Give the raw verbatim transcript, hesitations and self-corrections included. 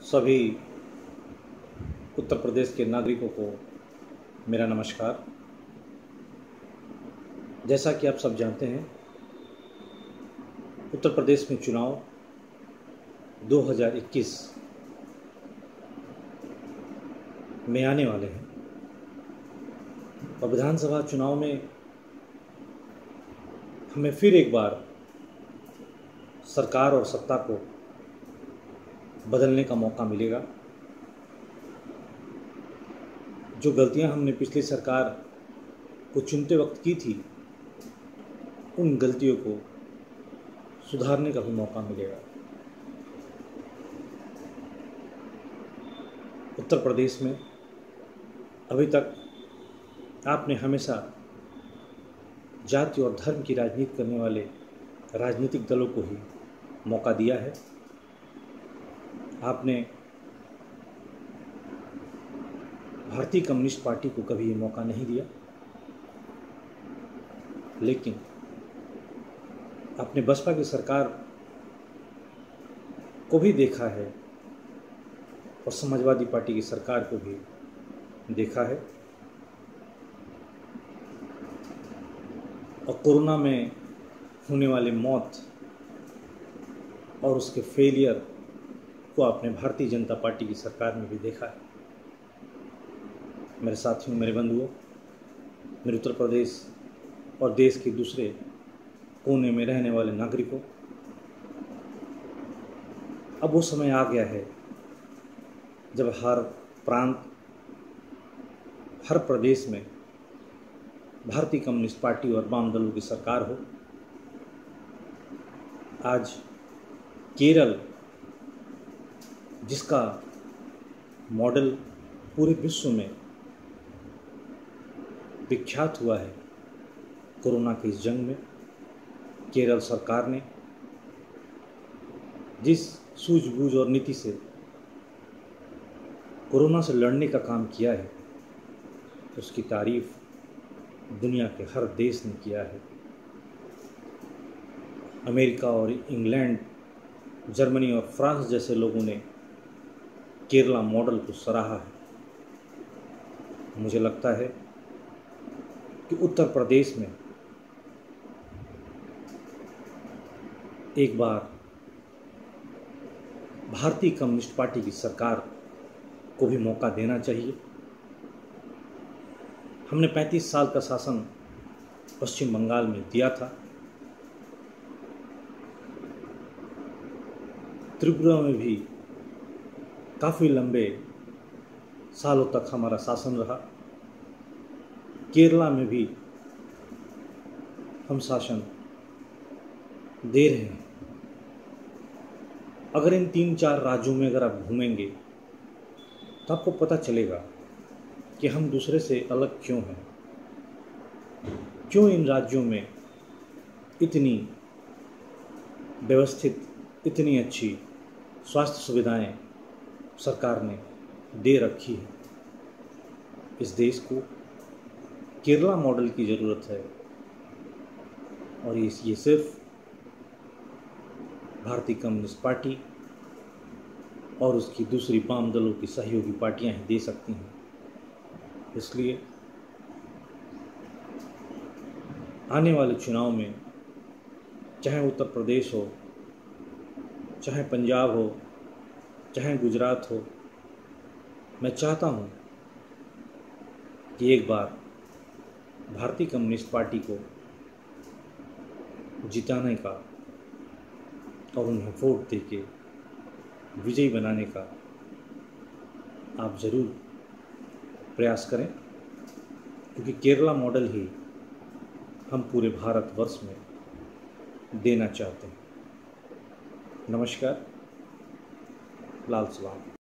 सभी उत्तर प्रदेश के नागरिकों को मेरा नमस्कार। जैसा कि आप सब जानते हैं, उत्तर प्रदेश में चुनाव दो हज़ार इक्कीस में आने वाले हैं और विधानसभा चुनाव में हमें फिर एक बार सरकार और सत्ता को बदलने का मौका मिलेगा। जो गलतियां हमने पिछली सरकार को चुनते वक्त की थी, उन गलतियों को सुधारने का भी मौका मिलेगा। उत्तर प्रदेश में अभी तक आपने हमेशा जाति और धर्म की राजनीति करने वाले राजनीतिक दलों को ही मौका दिया है। आपने भारतीय कम्युनिस्ट पार्टी को कभी ये मौका नहीं दिया, लेकिन आपने बसपा की सरकार को भी देखा है और समाजवादी पार्टी की सरकार को भी देखा है और कोरोना में होने वाले मौत और उसके फेलियर को आपने भारतीय जनता पार्टी की सरकार में भी देखा है। मेरे साथियों, मेरे बंधुओं, मेरे उत्तर प्रदेश और देश के दूसरे कोने में रहने वाले नागरिकों, अब वो समय आ गया है जब हर प्रांत, हर प्रदेश में भारतीय कम्युनिस्ट पार्टी और वाम दलों की सरकार हो। आज केरल, जिसका मॉडल पूरे विश्व में विख्यात हुआ है कोरोना की इस जंग में, केरल सरकार ने जिस सूझबूझ और नीति से कोरोना से लड़ने का काम किया है, उसकी तारीफ दुनिया के हर देश ने किया है। अमेरिका और इंग्लैंड, जर्मनी और फ्रांस जैसे लोगों ने केरला मॉडल को सराहा है। मुझे लगता है कि उत्तर प्रदेश में एक बार भारतीय कम्युनिस्ट पार्टी की सरकार को भी मौका देना चाहिए। हमने पैंतीस साल का शासन पश्चिम बंगाल में दिया था। त्रिपुरा में भी काफ़ी लंबे सालों तक हमारा शासन रहा। केरला में भी हम शासन दे रहे हैं। अगर इन तीन चार राज्यों में अगर आप घूमेंगे तो आपको पता चलेगा कि हम दूसरे से अलग क्यों हैं, क्यों इन राज्यों में इतनी व्यवस्थित, इतनी अच्छी स्वास्थ्य सुविधाएं सरकार ने दे रखी है। इस देश को केरला मॉडल की ज़रूरत है और ये ये सिर्फ भारतीय कम्युनिस्ट पार्टी और उसकी दूसरी वाम दलों की सहयोगी पार्टियां ही दे सकती हैं। इसलिए आने वाले चुनाव में, चाहे उत्तर प्रदेश हो, चाहे पंजाब हो, चाहे गुजरात हो, मैं चाहता हूं कि एक बार भारतीय कम्युनिस्ट पार्टी को जिताने का और उन्हें वोट देके विजयी बनाने का आप ज़रूर प्रयास करें, क्योंकि केरला मॉडल ही हम पूरे भारतवर्ष में देना चाहते हैं। नमस्कार, लाल सलाम।